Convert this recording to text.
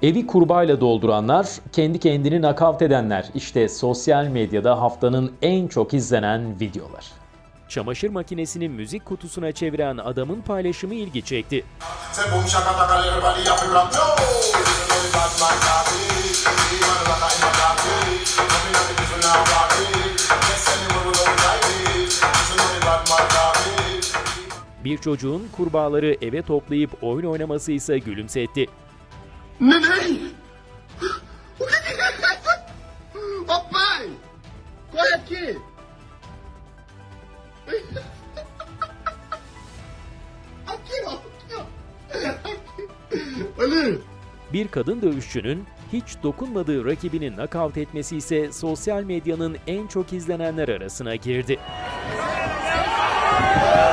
Evi kurbağayla dolduranlar, kendi kendini nakavt edenler. İşte sosyal medyada haftanın en çok izlenen videolar. Çamaşır makinesini müzik kutusuna çeviren adamın paylaşımı ilgi çekti. Bir çocuğun kurbağaları eve toplayıp oyun oynaması ise gülümsetti. Ne? Papai! Corre aqui! Aqui, ó! Olha! Bir kadın dövüşçünün hiç dokunmadığı rakibini nakavt etmesi ise sosyal medyanın en çok izlenenler arasına girdi.